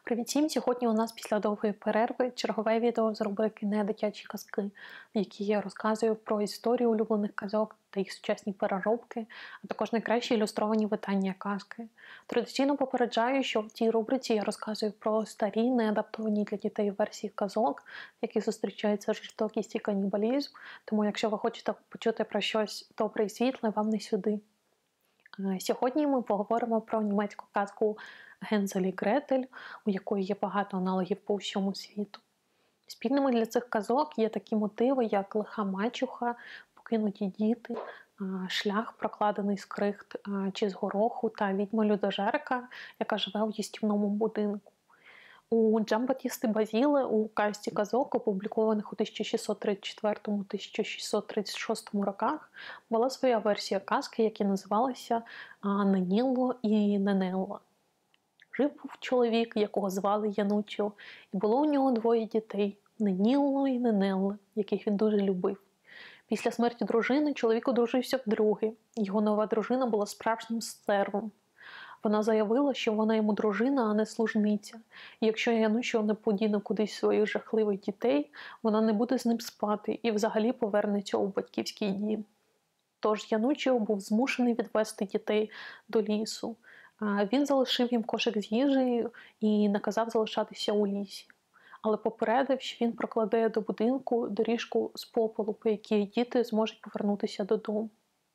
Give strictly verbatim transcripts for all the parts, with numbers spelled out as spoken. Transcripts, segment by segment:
Привіт всім! Сьогодні у нас після довгої перерви чергове відео з рубрики «Недитячі казки», в якій я розказую про історію улюблених казок та їх сучасні переробки, а також найкращі ілюстровані видання казки. Традиційно попереджаю, що в цій рубриці я розказую про старі, неадаптовані для дітей версії казок, в яких зустрічається жорстокість і канібалізм, тому якщо ви хочете почути про щось добре і світле, вам не сюди. Сьогодні ми поговоримо про німецьку казку «Гензель і Гретель», у якої є багато аналогів по всьому світу. Спільними для цих казок є такі мотиви, як лиха мачуха, покинуті діти, шлях, прокладений з крихт чи з гороху, та відьма-людожерка, яка живе у їстівному будинку. У Джамбатісти Базіли у казці казок, опублікованих у тисяча шістсот тридцять четвертому - тисяча шістсот тридцять шостому роках, була своя версія казки, яка називалася «Ненілло і Ненелла». Жив був чоловік, якого звали Янучо, і було у нього двоє дітей – Ненілло і Ненелла, яких він дуже любив. Після смерті дружини чоловік одружився вдруге. Його нова дружина була справжнім стервом. Вона заявила, що вона йому дружина, а не служниця. І якщо Янучо не подіне кудись своїх жахливих дітей, вона не буде з ним спати і взагалі повернеться у батьківський дім. Тож Янучо був змушений відвести дітей до лісу. Він залишив їм кошик з їжею і наказав залишатися у лісі. Але попередив, що він прокладе до будинку доріжку з попелу, по якій діти зможуть повернутися додому.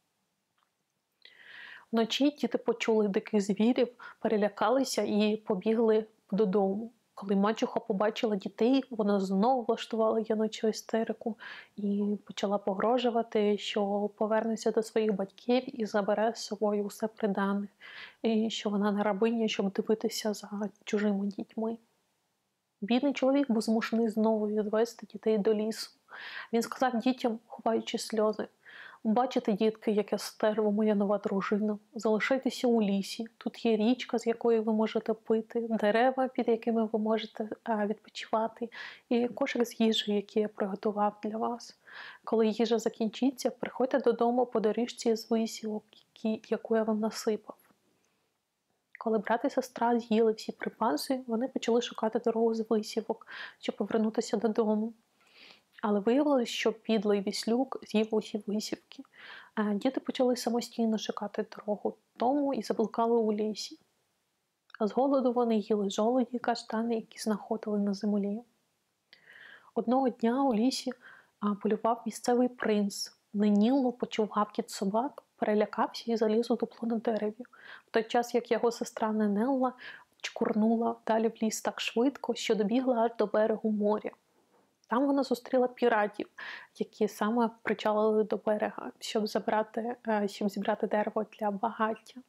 Вночі діти почули диких звірів, перелякалися і побігли додому. Коли мачуха побачила дітей, вона знову влаштувала Янучо істерику і почала погрожувати, що повернеться до своїх батьків і забере з собою усе придане, і що вона не рабиня, щоб дивитися за чужими дітьми. Бідний чоловік був змушений знову відвести дітей до лісу. Він сказав дітям, ховаючи сльози: «Бачите, дітки, яке стерво моя нова дружина. Залишайтеся у лісі. Тут є річка, з якої ви можете пити, дерева, під якими ви можете а, відпочивати, і кошик з їжею, який я приготував для вас. Коли їжа закінчиться, приходьте додому по доріжці з висілок, які, яку я вам насипав». Коли брат і сестра з'їли всі припаси, вони почали шукати дорогу з висівок, щоб повернутися додому. Але виявилось, що підлий віслюк з'їв усі висівки. Діти почали самостійно шукати дорогу додому і заблукали у лісі. З голоду вони їли жолуді і каштани, які знаходили на землі. Одного дня у лісі полював місцевий принц. Ненілло почув гавкіт собак, перелякався і заліз у дупло на дереві, в той час як його сестра Ненелла чкурнула далі в ліс так швидко, що добігла аж до берегу моря. Там вона зустріла піратів, які саме причалили до берега, щоб, забрати, щоб зібрати дерево для багаття.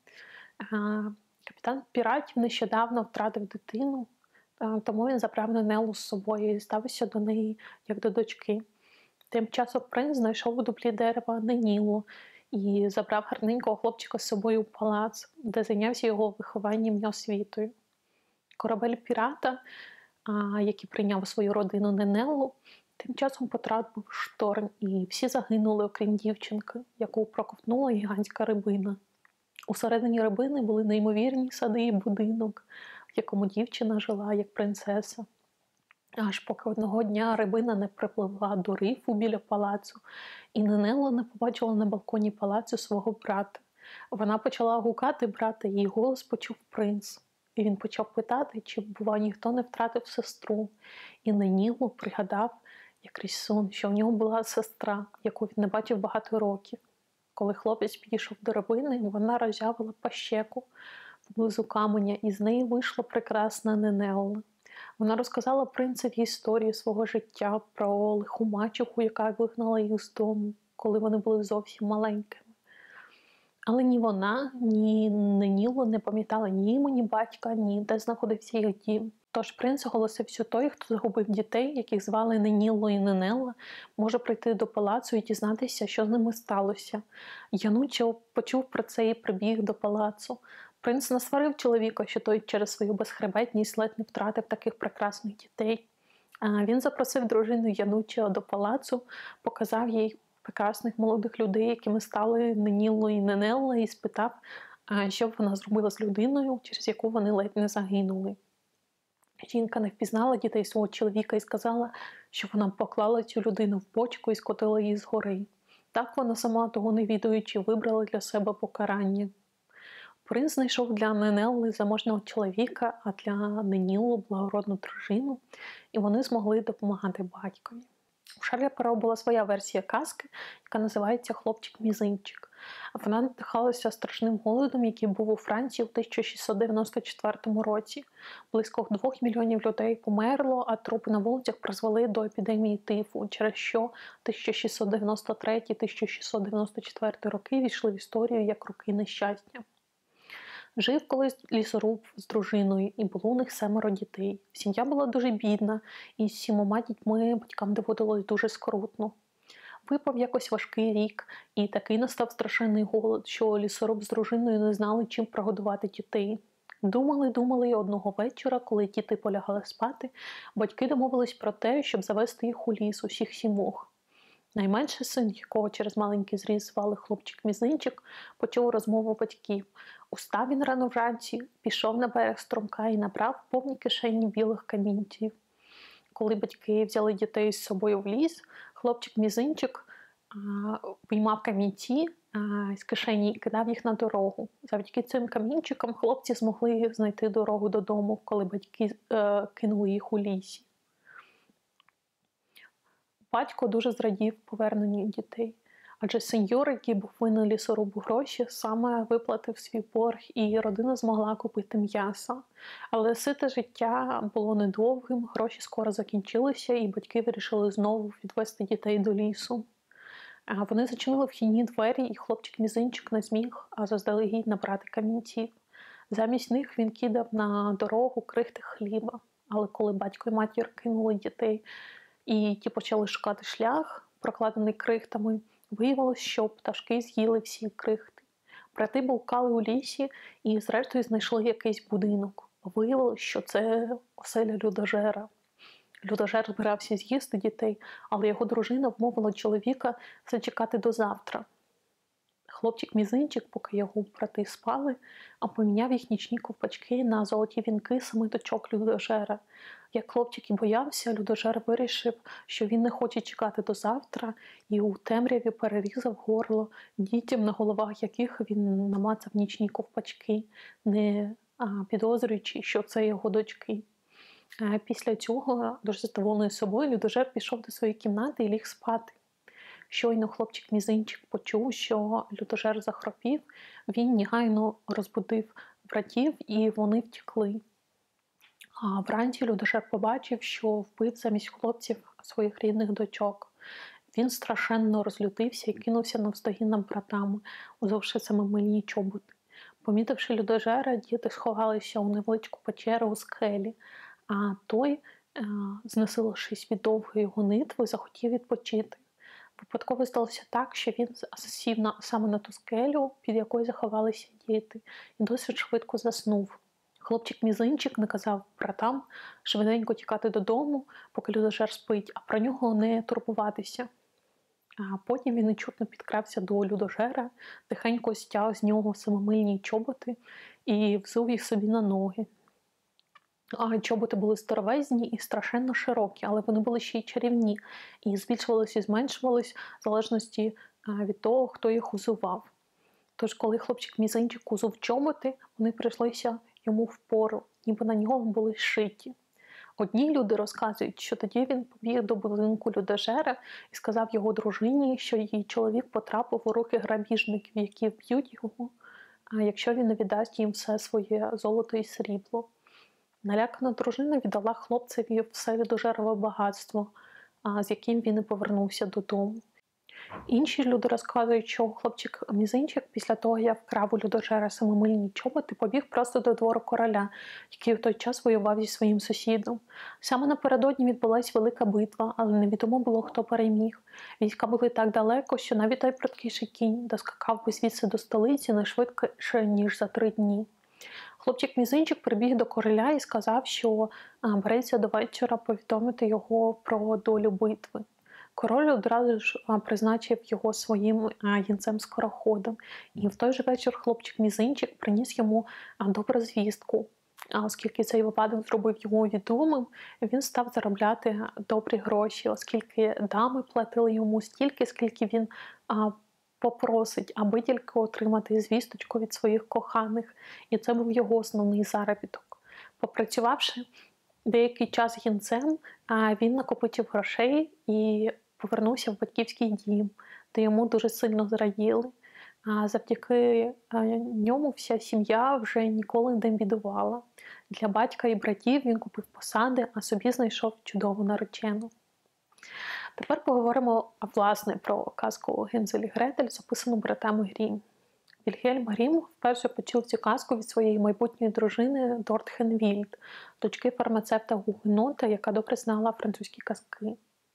Капітан піратів нещодавно втратив дитину, тому він забрав Ненеллу з собою і ставився до неї як до дочки. Тим часом принц знайшов у дуплі дерева Ненілло і забрав гарненького хлопчика з собою в палац, де зайнявся його вихованням і освітою. Корабель пірата, який прийняв свою родину Ненеллу, тим часом потрапив в шторм, і всі загинули, окрім дівчинки, яку проковтнула гігантська рибина. Усередині рибини були неймовірні сади і будинок, в якому дівчина жила як принцеса. Аж поки одного дня рибина не припливла до рифу біля палацу, і Ненелла не побачила на балконі палацу свого брата. Вона почала гукати брата, і її голос почув принц. І він почав питати, чи, бува, ніхто не втратив сестру. І Ненілло пригадав, як крізь сон, що в нього була сестра, яку він не бачив багато років. Коли хлопець підійшов до рибини, вона роззявила пащеку поблизу каменя, і з неї вийшла прекрасна Ненелла. Вона розказала принцеві історію свого життя про лиху мачуху, яка вигнала їх з дому, коли вони були зовсім маленькими. Але ні вона, ні Ненілло не пам'ятала ні імені батька, ні де знаходився їх дім. Тож принц оголосив, що той, хто загубив дітей, яких звали Ненілло і Ненелла, може прийти до палацу і дізнатися, що з ними сталося. Янучо почув про це і прибіг до палацу. Принц насварив чоловіка, що той через свою безхребетність ледь не втратив таких прекрасних дітей. Він запросив дружину Янучо до палацу, показав їй прекрасних молодих людей, якими стали Ненілло і Ненелла, і спитав, що б вона зробила з людиною, через яку вони ледь не загинули. Жінка не впізнала дітей свого чоловіка і сказала, що вона поклала цю людину в бочку і скотила її згори. Так вона сама, того не відаючи, вибрала для себе покарання. Принц знайшов для Ненелли заможного чоловіка, а для Ненілу благородну дружину, і вони змогли допомагати батькові. У Шарля Перо була своя версія казки, яка називається «Хлопчик-мізинчик». Вона надихалася страшним голодом, який був у Франції у тисяча шістсот дев'яносто четвертому році. Близько двох мільйонів людей померло, а трупи на вулицях призвели до епідемії тифу, через що тисяча шістсот дев'яносто третій - тисяча шістсот дев'яносто четвертий роки війшли в історію як роки нещастя. Жив колись лісоруб з дружиною, і було у них семеро дітей. Сім'я була дуже бідна, і з сімома дітьми батькам доводилось дуже скрутно. Випав якось важкий рік, і такий настав страшенний голод, що лісоруб з дружиною не знали, чим прогодувати дітей. Думали-думали, і одного вечора, коли діти полягали спати, батьки домовились про те, щоб завести їх у ліс, усіх сімох. Найменший син, якого через маленький зріст звали хлопчик-мізинчик, почув розмову батьків. Устав він рано вранці, пішов на берег струмка і набрав повні кишені білих камінців. Коли батьки взяли дітей з собою в ліс, хлопчик-мізинчик виймав камінці а, з кишені і кидав їх на дорогу. Завдяки цим камінчикам хлопці змогли знайти дорогу додому, коли батьки е, кинули їх у лісі. Батько дуже зрадів поверненню дітей, адже сеньор, який був винен лісорубу гроші, саме виплатив свій борг, і родина змогла купити м'ясо. Але сите життя було недовгим, гроші скоро закінчилися, і батьки вирішили знову відвести дітей до лісу. Вони зачинили вхідні двері, і хлопчик-мізинчик не зміг заздалегідь набрати камінців. Замість них він кидав на дорогу крихти хліба. Але коли батько і матір кинули дітей, і ті почали шукати шлях, прокладений крихтами, виявилось, що пташки з'їли всі крихти. Брати блукали у лісі і зрештою знайшли якийсь будинок. Виявилось, що це оселя людожера. Людожер збирався з'їсти дітей, але його дружина вмовила чоловіка зачекати до завтра. Хлопчик-мізинчик, поки його брати спали, поміняв їх нічні ковпачки на золоті вінки саме дочок людожера. Як хлопчик і боявся, людожер вирішив, що він не хоче чекати до завтра, і у темряві перерізав горло дітям, на головах яких він намацав нічні ковпачки, не підозрюючи, що це його дочки. Після цього, дуже задоволений собою, людожер пішов до своєї кімнати і ліг спати. Щойно хлопчик-мізинчик почув, що людожер захропів, він негайно розбудив братів, і вони втекли. А вранці людожер побачив, що вбив замість хлопців своїх рідних дочок. Він страшенно розлютився і кинувся навздогін над братами, узявши саме мильні чоботи. Помітивши людожера, діти сховалися у невеличку печеру у скелі, а той, знесилившись від довгої гонитви, захотів відпочити. Випадково сталося так, що він сів на, саме на ту скелю, під якою заховалися діти, і досить швидко заснув. Хлопчик-мізинчик наказав братам швиденько тікати додому, поки людожер спить, а про нього не турбуватися. А потім він нечутно підкрався до людожера, тихенько стяг з нього самомильні чоботи і взув їх собі на ноги. А чоботи були здоровезні і страшенно широкі, але вони були ще й чарівні, і збільшувалися і зменшувалися в залежності від того, хто їх узував. Тож, коли хлопчик-мізинчик узув чоботи, вони прийшлися йому впору, ніби на нього були шиті. Одні люди розказують, що тоді він побіг до будинку людожера і сказав його дружині, що її чоловік потрапив у руки грабіжників, які вб'ють його, якщо він не віддасть їм все своє золото і срібло. Налякана дружина віддала хлопцеві все людожерове багатство, з яким він і повернувся додому. Інші люди розказують, що хлопчик-мізинчик після того, як вкрав у людожера самомильні чоботи, побіг просто до двору короля, який в той час воював зі своїм сусідом. Саме напередодні відбулася велика битва, але невідомо було, хто переміг. Війська були так далеко, що навіть той прудкіший кінь доскакав би звідси до столиці не швидше, ніж за три дні. Хлопчик-мізинчик прибіг до короля і сказав, що береться до вечора повідомити його про долю битви. Король одразу ж призначив його своїм янцем-скороходом, і в той же вечір хлопчик-мізинчик приніс йому добру звістку. А оскільки цей випадок зробив його відомим, він став заробляти добрі гроші, оскільки дами платили йому стільки, скільки він а, попросить, аби тільки отримати звісточку від своїх коханих. І це був його основний заробіток. Попрацювавши деякий час гінцем, а, він накопичив грошей і повернувся в батьківський дім, де йому дуже сильно зраділи. А завдяки а, ньому вся сім'я вже ніколи не бідувала. Для батька і братів він купив посади, а собі знайшов чудову наречену. Тепер поговоримо, власне, про казку «Гензель і Гретель», записану братами Грім. Вільгельм Грім вперше почув цю казку від своєї майбутньої дружини Дортхен-Вільд, дочки фармацевта Гугенота, яка добре знала французькі казки.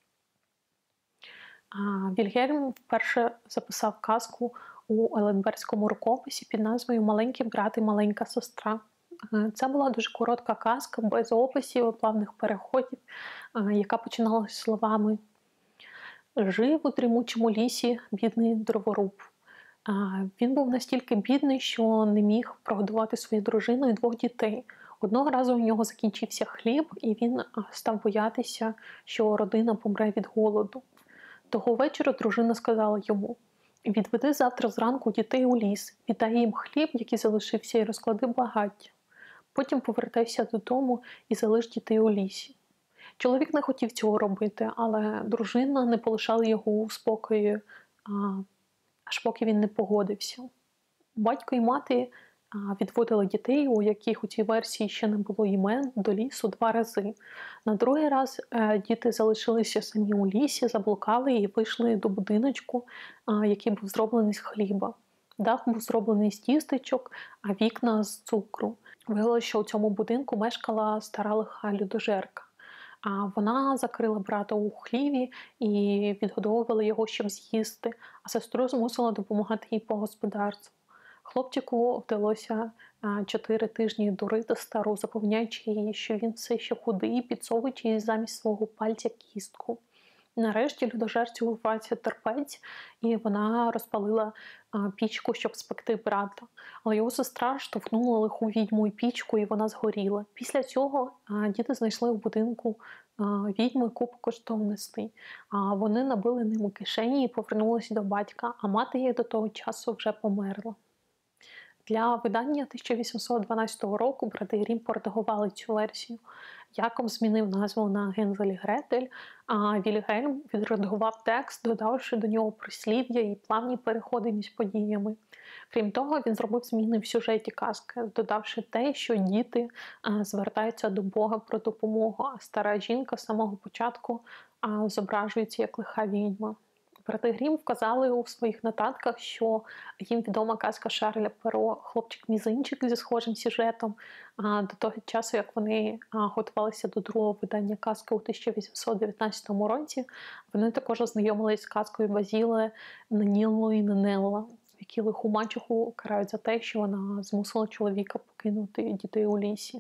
А Вільгельм вперше записав казку у Еленбергському рукописі під назвою «Маленький брат і маленька сестра». Це була дуже коротка казка, без описів, плавних переходів, яка починалася словами «Жив у дрімучому лісі бідний дроворуб». Він був настільки бідний, що не міг прогодувати свою дружину і двох дітей. Одного разу у нього закінчився хліб, і він став боятися, що родина помре від голоду. Того вечора дружина сказала йому: «Відведи завтра зранку дітей у ліс, віддай їм хліб, який залишився, і розклади багаття. Потім повертайся додому і залиш дітей у лісі». Чоловік не хотів цього робити, але дружина не полишала його у спокої, аж поки він не погодився. Батько і мати відводили дітей, у яких у цій версії ще не було імен, до лісу два рази. На другий раз діти залишилися самі у лісі, заблукали і вийшли до будиночку, який був зроблений з хліба. Дах був зроблений з тістечок, а вікна з цукру. Виявилося, що у цьому будинку мешкала стара лиха людожерка. А вона закрила брата у хліві і відгодовувала його, щоб з'їсти, а сестру змусила допомагати їй по господарству. Хлопчику вдалося чотири тижні дурити стару, запевняючи її, що він все ще худий, підсовуючи їй замість свого пальця кістку. Нарешті людожерці урвався терпець, і вона розпалила а, пічку, щоб спекти брата. Але його сестра штовхнула лиху відьму і пічку, і вона згоріла. Після цього а, діти знайшли в будинку а, відьми купу коштовностей. А вони набили ними кишені і повернулися до батька, а мати їх до того часу вже померла. Для видання тисяча вісімсот дванадцятого року брати Грім поредагували цю версію. Якоб змінив назву на «Гензель і Гретель», а Вільгельм відредагував текст, додавши до нього прислів'я і плавні переходи між подіями. Крім того, він зробив зміни в сюжеті казки, додавши те, що діти а, звертаються до Бога про допомогу, а стара жінка з самого початку а, зображується як лиха відьма. Брати Грім вказали у своїх нотатках, що їм відома казка Шарля Перо «Хлопчик-мізинчик» зі схожим сюжетом. До того часу, як вони готувалися до другого видання казки у тисяча вісімсот дев'ятнадцятому році, вони також ознайомились з казкою Базіле «Нанілло і Нанелла», в якій лиху мачуху карають за те, що вона змусила чоловіка покинути дітей у лісі.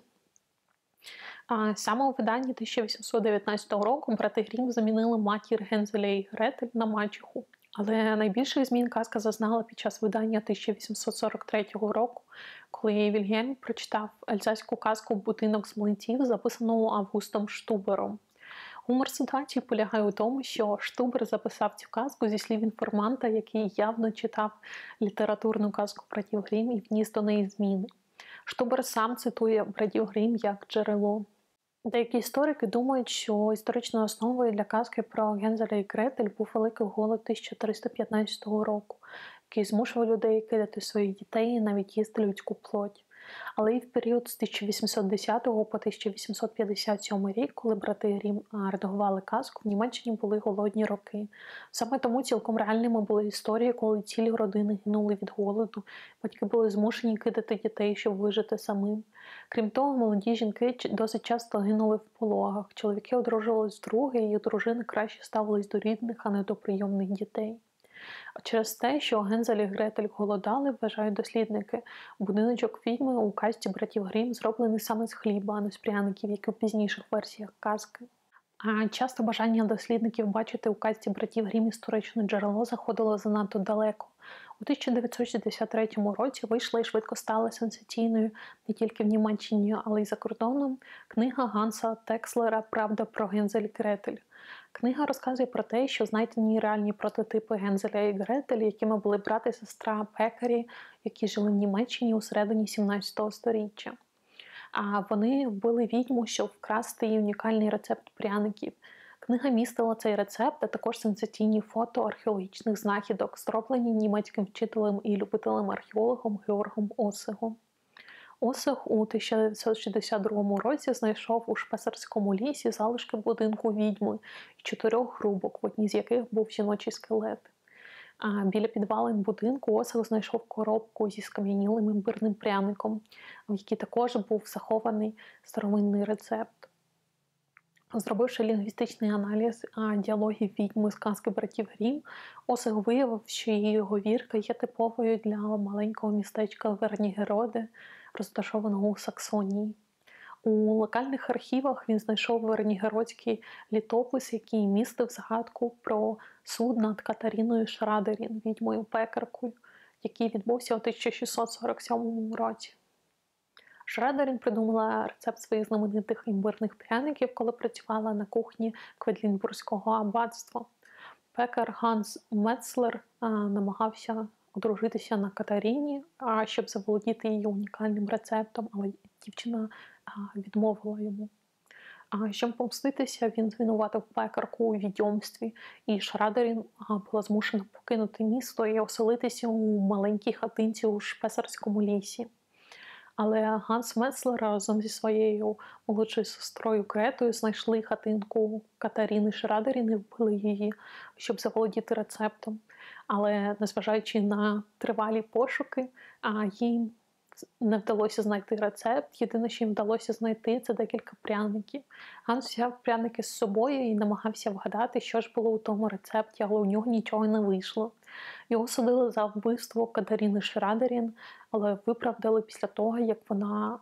А саме у виданні тисяча вісімсот дев'ятнадцятого року брати Грім замінили матір Гензеля і Гретель на мачуху. Але найбільших змін казка зазнала під час видання тисяча вісімсот сорок третього року, коли Вільгельм прочитав ельзаську казку «Будинок з млинців», записану Августом Штубером. Гумор ситуації полягає у тому, що Штубер записав цю казку зі слів інформанта, який явно читав літературну казку братів Грім і вніс до неї зміни. Штубер сам цитує братів Грім як джерело. Деякі історики думають, що історичною основою для казки про Гензеля і Гретель був великий голод тисяча триста п'ятнадцятого року, який змушував людей кидати своїх дітей і навіть їсти людську плоть. Але і в період з тисяча вісімсот десятого по тисяча вісімсот п'ятдесят сьомий рік, коли брати Грім редагували казку, в Німеччині були голодні роки. Саме тому цілком реальними були історії, коли цілі родини гинули від голоду, батьки були змушені кидати дітей, щоб вижити самим. Крім того, молоді жінки досить часто гинули в пологах, чоловіки одружувались вдруге, і дружини краще ставились до рідних, а не до прийомних дітей. Через те, що Гензель і Гретель голодали, вважають дослідники, будиночок відьми у казці братів Грім зроблений саме з хліба, а не з пряників, як у пізніших версіях казки. А часто бажання дослідників бачити у казці братів Грім історичне джерело заходило занадто далеко. У тисяча дев'ятсот шістдесят третьому році вийшла і швидко стала сенсаційною не тільки в Німеччині, але й за кордоном книга Ганса Текслера «Правда про Гензель і Гретель». Книга розказує про те, що знайдені реальні прототипи Гензеля і Гретель, якими були брат і сестра пекарі, які жили в Німеччині у середині сімнадцятого сторіччя. А вони вбили відьму, щоб вкрасти її унікальний рецепт пряників. Книга містила цей рецепт, а також сенсаційні фото археологічних знахідок, зроблені німецьким вчителем і любителем-археологом Георгом Осигом. Осиг у тисяча дев'ятсот шістдесят другому році знайшов у Шпесарському лісі залишки будинку відьми і чотирьох грубок, в одній з яких був жіночий скелет. А біля підвалин будинку Осиг знайшов коробку зі скам'янілим імбирним пряником, в якій також був захований старовинний рецепт. Зробивши лінгвістичний аналіз діалогів відьми з казки братів Грім, Осиг виявив, що її говірка є типовою для маленького містечка Вернігероде, розташованого у Саксонії. У локальних архівах він знайшов вернігеродський літопис, який містив згадку про суд над Катаріною Шрадерін, відьмою-пекаркою, який відбувся у тисяча шістсот сорок сьомому році. Шрадерін придумала рецепт своїх знаменитих імбирних пряників, коли працювала на кухні Кведлінбурзького аббатства. Пекар Ганс Мецлер а, намагався одружитися на Катаріні, а щоб заволодіти її унікальним рецептом, але дівчина а, відмовила йому. А щоб помститися, він звинуватив пекарку у відьомстві, і Шрадерін а, була змушена покинути місто і оселитися у маленькій хатинці у Шпесарському лісі. Але Ганс Мецлер разом зі своєю молодшою сестрою Гретою знайшли хатинку Катаріни Шрадерін і вбили її, щоб заволодіти рецептом. Але, незважаючи на тривалі пошуки, їм не вдалося знайти рецепт. Єдине, що їм вдалося знайти, це декілька пряників. Ганс взяв пряники з собою і намагався вгадати, що ж було у тому рецепті, але у нього нічого не вийшло. Його судили за вбивство Катаріни Шрадерін, але виправдали після того, як вона,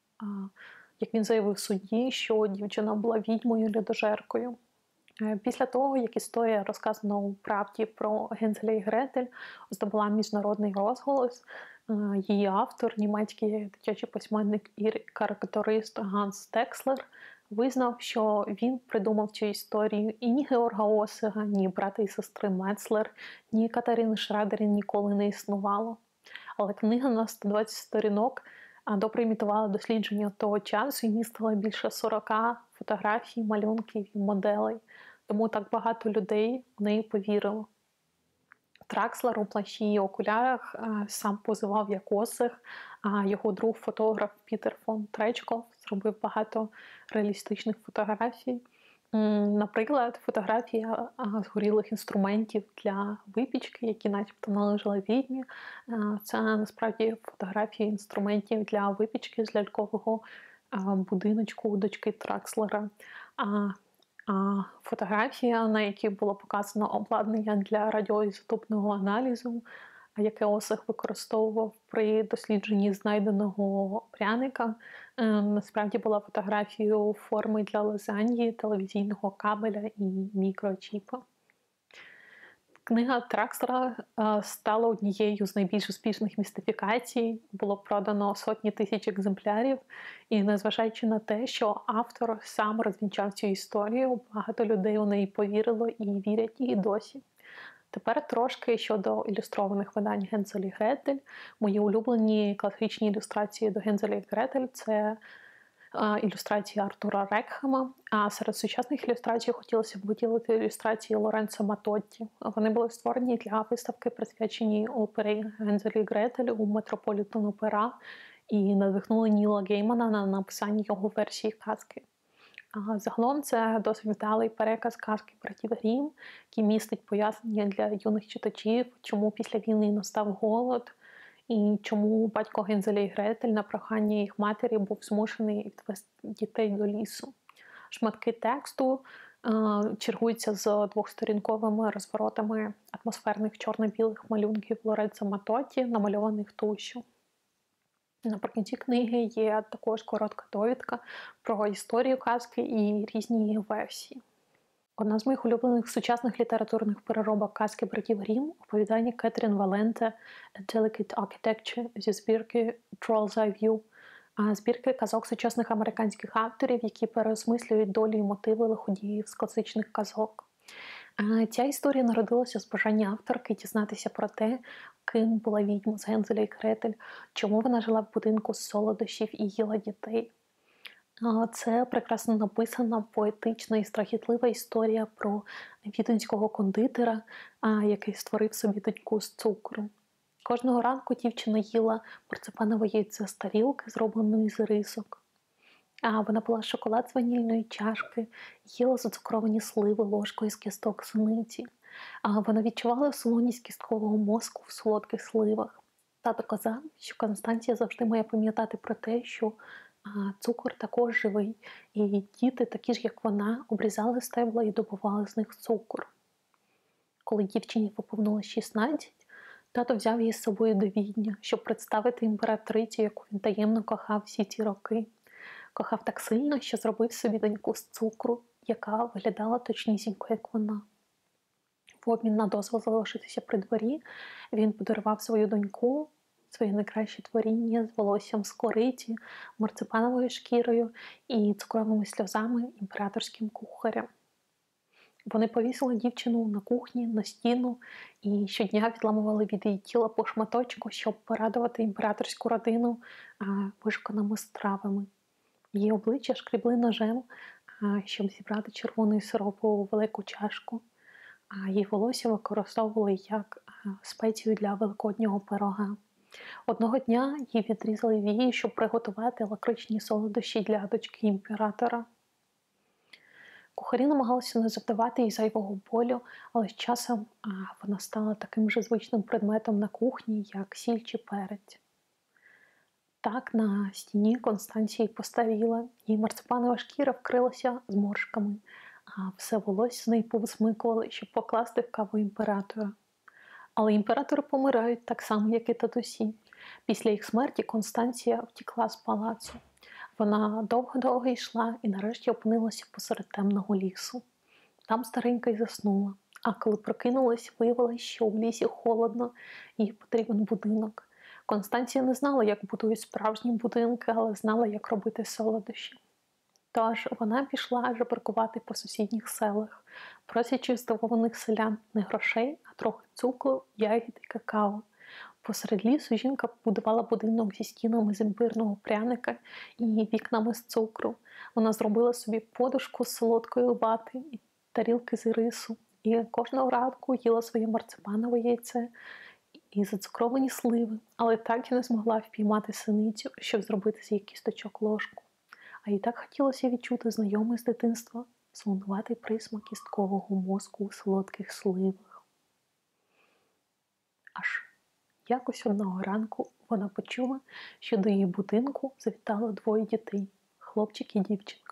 як він заявив судді, що дівчина була відьмою-людожеркою. Після того, як історія, розказана у «Правді» про Гензеля і Гретель, здобула міжнародний розголос, її автор, німецький дитячий письменник і карикатурист Ганс Текслер, визнав, що він придумав цю історію, і ні Георга Осига, ні брата і сестри Мецлер, ні Катарини Шрадерін ніколи не існувало. Але книга на сто двадцять сторінок добре імітувала дослідження того часу і містила більше сорока фотографій, малюнків і моделей. Тому так багато людей в неї повірило. Тракслер у плащі і окулярах сам позивав як Осиг, а його друг-фотограф Пітер фон Тречков зробив багато реалістичних фотографій. Наприклад, фотографія згорілих інструментів для випічки, які начебто належали відьмі. Це насправді фотографії інструментів для випічки з лялькового будиночку у дочки Тракслера. А А фотографія, на якій було показано обладнання для радіоізотопного аналізу, яке Осиг використовував при дослідженні знайденого пряника, насправді була фотографією форми для лазаньї, телевізійного кабеля і мікрочіпа. Книга Тракслера стала однією з найбільш успішних містифікацій, було продано сотні тисяч екземплярів, і незважаючи на те, що автор сам розвінчав цю історію, багато людей у неї повірило і вірять її досі. Тепер трошки щодо ілюстрованих видань Гензель і Гретель. Мої улюблені класичні ілюстрації до Гензеля і Гретель – це ілюстрації Артура Рекхема, а серед сучасних ілюстрацій хотілося б виділити ілюстрації Лоренцо Матотті. Вони були створені для виставки, присвяченій опері Гензель і Гретель у Метрополітен Опера, і надихнули Ніла Геймана на написання його версії казки. А загалом це досить вдалий переказ казки братів Грім, який містить пояснення для юних читачів, чому після війни настав голод, і чому батько Гензеля і Гретель на прохання їх матері був змушений відвести дітей до лісу. Шматки тексту е, чергуються з двохсторінковими розворотами атмосферних чорно-білих малюнків Лоренцо Матотті, намальованих тушю. Наприкінці книги є також коротка довідка про історію казки і різні її версії. Одна з моїх улюблених сучасних літературних переробок казки братів Грім оповідання Кетрін Валенте «A Delicate Architecture» зі збірки «Trolls Eye View», а збірки казок сучасних американських авторів, які переосмислюють долі і мотиви лиходіїв з класичних казок. А Ця історія народилася з бажання авторки дізнатися про те, ким була відьма з Гензеля і Гретель, чому вона жила в будинку з солодощів і їла дітей. А, Це прекрасно написана, поетична і страхітлива історія про віденського кондитера, а, який створив собі доньку з цукру. Кожного ранку дівчина їла марципанове яйце з тарілки, зробленої з рисок. А вона пила шоколад з ванільної чашки, їла зацукровані сливи ложкою з кісток суниці. А вона відчувала солоність кісткового мозку в солодких сливах. Тато казав, що Констанція завжди має пам'ятати про те, що а, цукор також живий, і діти, такі ж як вона, обрізали стебла і добували з них цукор. Коли дівчині виповнилось шістнадцять, тато взяв її з собою до Відня, щоб представити імператрицю, яку він таємно кохав всі ці роки. Кохав так сильно, що зробив собі доньку з цукру, яка виглядала точнісінько, як вона. В обмін на дозвол залишитися при дворі, він подарував свою доньку, своє найкраще творіння з волоссям з кориті, марципановою шкірою і цукровими сльозами імператорським кухарям. Вони повісили дівчину на кухні, на стіну і щодня відламували від її тіла по шматочку, щоб порадувати імператорську родину вишуканими стравами. Її обличчя шкрібли ножем, щоб зібрати червоний сироп у велику чашку, а її волосся використовували як спецію для великоднього пирога. Одного дня їй відрізали вії, щоб приготувати лакричні солодощі для дочки імператора. Кухарі намагалися не завдавати їй зайвого болю, але з часом вона стала таким же звичним предметом на кухні, як сіль чи перець. Так на стіні Констанція постаріла, її марципанова шкіра вкрилася зморшками, а все волосся з неї повисмикували, щоб покласти в каву імператора. Але імператори помирають так само, як і татусі. Після їх смерті Констанція втікла з палацу. Вона довго-довго йшла і нарешті опинилася посеред темного лісу. Там старенька й заснула. А коли прокинулась, виявилось, що в лісі холодно, і їй потрібен будинок. Констанція не знала, як будують справжні будинки, але знала, як робити солодощі. Тож вона пішла жебракувати по сусідніх селах, просячи здивованих селян не грошей, а трохи цукру, ягід і какао. Посеред лісу жінка будувала будинок зі стінами з імбирного пряника і вікнами з цукру. Вона зробила собі подушку з солодкої вати і тарілки з рису. І кожного ранку їла своє марципанове яйце і зацукровані сливи, але так і не змогла впіймати синицю, щоб зробити з її кісточок ложку. А їй так хотілося відчути знайомий з дитинства солонуватий присмак кісткового мозку у солодких сливах. Аж якось одного ранку вона почула, що до її будинку завітало двоє дітей – хлопчик і дівчинка.